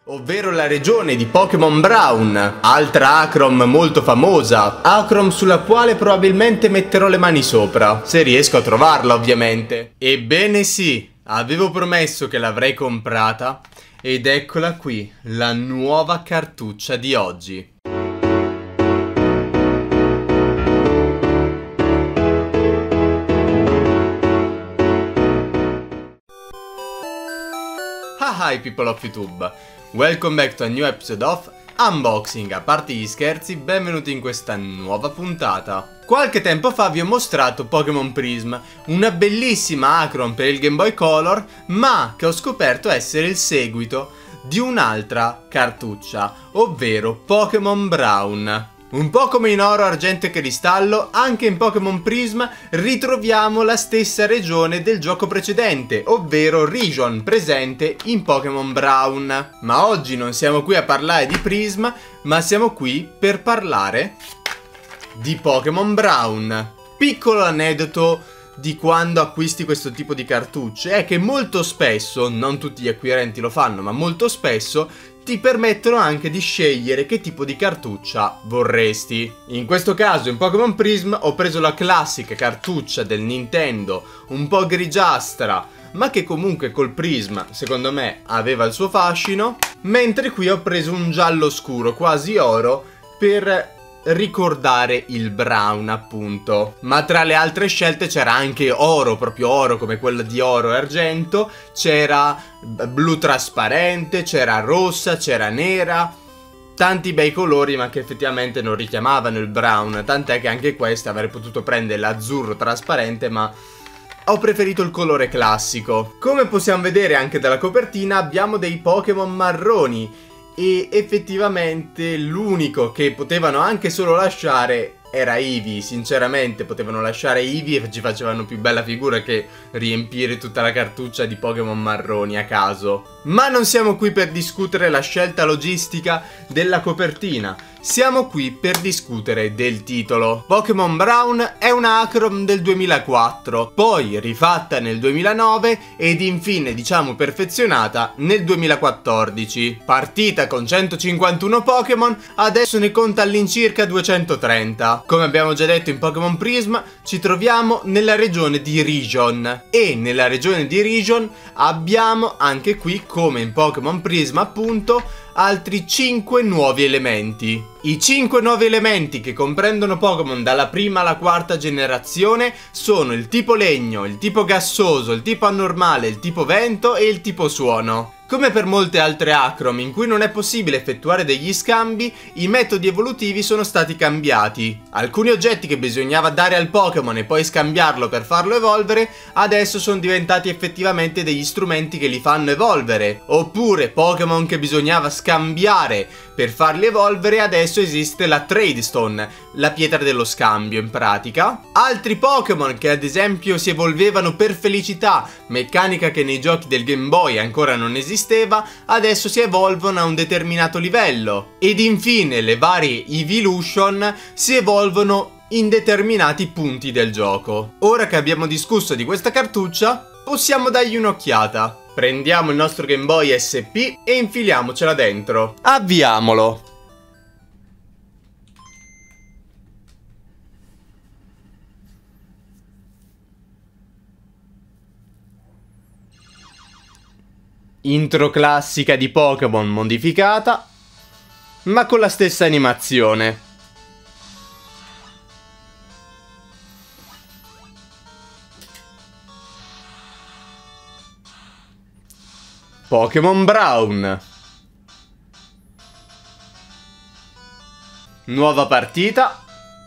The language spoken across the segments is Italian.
ovvero la regione di Pokémon Brown, altra Acrom molto famosa, Acrom sulla quale probabilmente metterò le mani sopra, se riesco a trovarla ovviamente. Ebbene sì, avevo promesso che l'avrei comprata ed eccola qui, la nuova cartuccia di oggi. Hi people of YouTube, welcome back to a new episode of Unboxing. A parte gli scherzi, benvenuti in questa nuova puntata. Qualche tempo fa vi ho mostrato Pokémon Prism, una bellissima Acrom per il Game Boy Color, ma che ho scoperto essere il seguito di un'altra cartuccia, ovvero Pokémon Brown. Un po' come in oro, argento e cristallo, anche in Pokémon Prism ritroviamo la stessa regione del gioco precedente, ovvero Region, presente in Pokémon Brown. Ma oggi non siamo qui a parlare di Prism, ma siamo qui per parlare di Pokémon Brown. Piccolo aneddoto di quando acquisti questo tipo di cartucce è che molto spesso, non tutti gli acquirenti lo fanno, ma molto spesso ti permettono anche di scegliere che tipo di cartuccia vorresti. In questo caso in Pokémon Prism ho preso la classica cartuccia del Nintendo, un po' grigiastra, ma che comunque col Prism secondo me aveva il suo fascino, mentre qui ho preso un giallo scuro, quasi oro, per ricordare il brown appunto. Ma tra le altre scelte c'era anche oro, proprio oro come quello di oro e argento, c'era blu trasparente, c'era rossa, c'era nera, tanti bei colori ma che effettivamente non richiamavano il brown, tant'è che anche questa avrei potuto prendere l'azzurro trasparente, ma ho preferito il colore classico. Come possiamo vedere anche dalla copertina abbiamo dei Pokémon marroni e effettivamente l'unico che potevano anche solo lasciare era Eevee. Sinceramente potevano lasciare Eevee e ci facevano più bella figura che riempire tutta la cartuccia di Pokémon marroni a caso. Ma non siamo qui per discutere la scelta logistica della copertina, siamo qui per discutere del titolo. Pokémon Brown è una Acrom del 2004, poi rifatta nel 2009 ed infine diciamo perfezionata nel 2014. Partita con 151 Pokémon, adesso ne conta all'incirca 230. Come abbiamo già detto in Pokémon Prism ci troviamo nella regione di Region e nella regione di Region abbiamo anche qui, come in Pokémon Prism appunto, altri 5 nuovi elementi. I 5 nuovi elementi che comprendono Pokémon dalla prima alla quarta generazione sono il tipo legno, il tipo gassoso, il tipo anormale, il tipo vento e il tipo suono. Come per molte altre Acrom in cui non è possibile effettuare degli scambi, i metodi evolutivi sono stati cambiati. Alcuni oggetti che bisognava dare al Pokémon e poi scambiarlo per farlo evolvere, adesso sono diventati effettivamente degli strumenti che li fanno evolvere. Oppure Pokémon che bisognava scambiare per farli evolvere, adesso esiste la Trade Stone, la pietra dello scambio in pratica. Altri Pokémon che ad esempio si evolvevano per felicità, meccanica che nei giochi del Game Boy ancora non esisteva, adesso si evolvono a un determinato livello. Ed infine le varie Evolution si evolvono in determinati punti del gioco. Ora che abbiamo discusso di questa cartuccia, possiamo dargli un'occhiata. Prendiamo il nostro Game Boy SP e infiliamocela dentro. Avviamolo. Intro classica di Pokémon modificata, ma con la stessa animazione. Pokémon Brown. Nuova partita.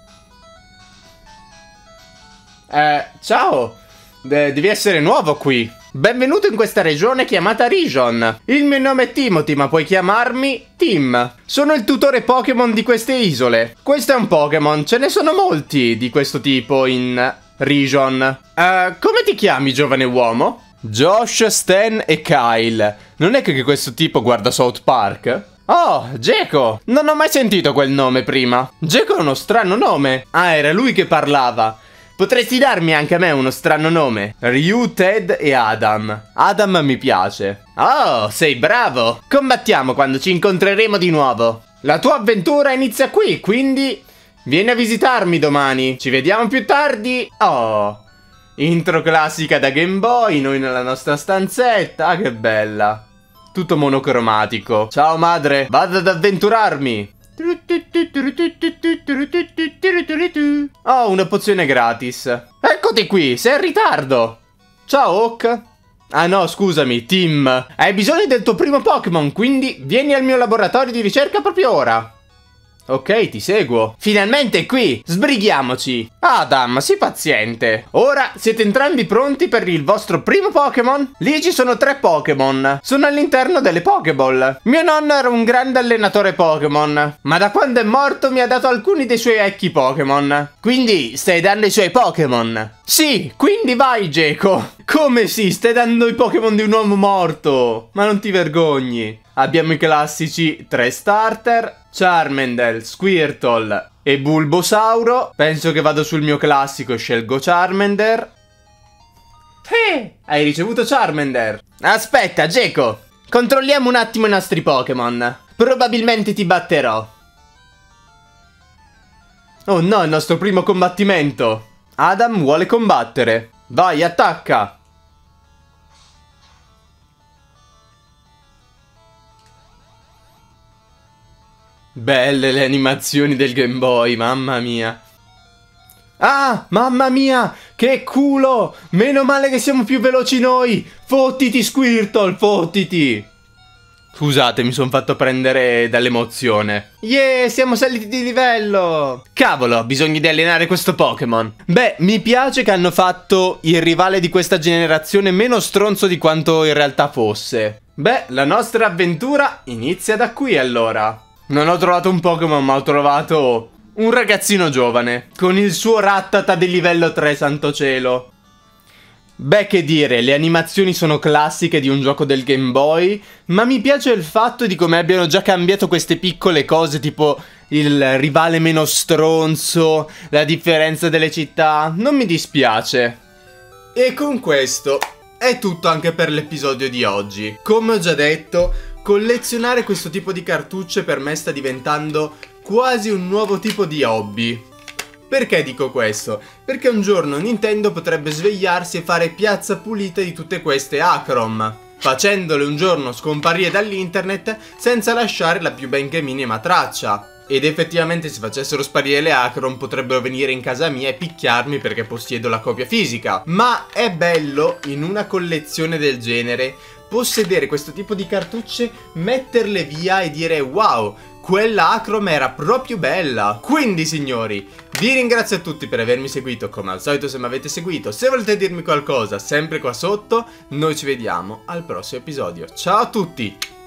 Ciao. Devi essere nuovo qui. Benvenuto in questa regione chiamata Region. Il mio nome è Timothy, ma puoi chiamarmi Tim. Sono il tutore Pokémon di queste isole. Questo è un Pokémon, ce ne sono molti di questo tipo in Region. Come ti chiami, giovane uomo? Josh, Stan e Kyle. Non è che questo tipo guarda South Park? Oh, Geco! Non ho mai sentito quel nome prima. Geco è uno strano nome. Ah, era lui che parlava. Potresti darmi anche a me uno strano nome? Ryu, Ted e Adam. Adam mi piace. Oh, sei bravo! Combattiamo quando ci incontreremo di nuovo. La tua avventura inizia qui, quindi vieni a visitarmi domani. Ci vediamo più tardi. Oh, intro classica da Game Boy, noi nella nostra stanzetta. Ah, che bella. Tutto monocromatico. Ciao madre, vado ad avventurarmi. Oh, una pozione gratis. Eccoti qui, sei in ritardo. Ciao Hawk. Ah no, scusami, Tim. Hai bisogno del tuo primo Pokémon, quindi vieni al mio laboratorio di ricerca proprio ora. Ok, ti seguo. Finalmente è qui, sbrighiamoci. Adam, sii paziente. Ora siete entrambi pronti per il vostro primo Pokémon? Lì ci sono 3 Pokémon. Sono all'interno delle Pokéball. Mio nonno era un grande allenatore Pokémon, ma da quando è morto mi ha dato alcuni dei suoi vecchi Pokémon. Quindi stai dando i suoi Pokémon? Sì, quindi vai Geco. Come sì, stai dando i Pokémon di un uomo morto? Ma non ti vergogni. Abbiamo i classici 3 starter, Charmander, Squirtle e Bulbasauro. Penso che vado sul mio classico e scelgo Charmander. Hai ricevuto Charmander. Aspetta, Geco, controlliamo un attimo i nostri Pokémon. Probabilmente ti batterò. Oh no, il nostro primo combattimento. Adam vuole combattere. Vai, attacca. Belle le animazioni del Game Boy, mamma mia. Ah, mamma mia, che culo! Meno male che siamo più veloci noi. Fottiti Squirtle, fottiti. Scusate, mi sono fatto prendere dall'emozione. Yeah, siamo saliti di livello. Cavolo, ho bisogno di allenare questo Pokémon. Beh, mi piace che hanno fatto il rivale di questa generazione meno stronzo di quanto in realtà fosse. Beh, la nostra avventura inizia da qui allora. Non ho trovato un Pokémon, ma ho trovato un ragazzino giovane con il suo Rattata di livello 3, santo cielo. Beh, che dire, le animazioni sono classiche di un gioco del Game Boy, ma mi piace il fatto di come abbiano già cambiato queste piccole cose, tipo il rivale meno stronzo, la differenza delle città. Non mi dispiace. E con questo è tutto anche per l'episodio di oggi. Come ho già detto, collezionare questo tipo di cartucce per me sta diventando quasi un nuovo tipo di hobby. Perché dico questo? Perché un giorno Nintendo potrebbe svegliarsi e fare piazza pulita di tutte queste Acrom, facendole un giorno scomparire dall'internet senza lasciare la più benché minima traccia. Ed effettivamente se facessero sparire le Acrom potrebbero venire in casa mia e picchiarmi perché possiedo la copia fisica. Ma è bello in una collezione del genere possedere questo tipo di cartucce, metterle via e dire wow, quella Acrom era proprio bella. Quindi signori, vi ringrazio a tutti per avermi seguito, come al solito se mi avete seguito. Se volete dirmi qualcosa, sempre qua sotto. Noi ci vediamo al prossimo episodio. Ciao a tutti!